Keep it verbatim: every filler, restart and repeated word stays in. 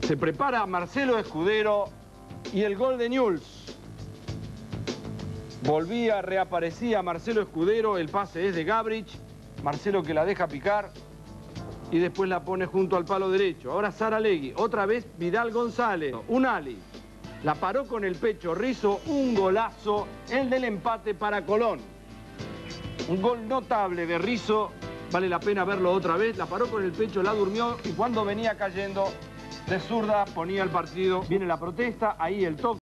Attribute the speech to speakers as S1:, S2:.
S1: Se prepara Marcelo Escudero y el gol de Newell's. Volvía, reaparecía Marcelo Escudero, el pase es de Gabrich. Marcelo que la deja picar y después la pone junto al palo derecho. Ahora Saralegui, otra vez Vidal González, un ali. La paró con el pecho Rizzo, un golazo, el del empate para Colón. Un gol notable de Rizzo, vale la pena verlo otra vez. La paró con el pecho, la durmió y cuando venía cayendo de zurda ponía el partido. Viene la protesta, ahí el toque.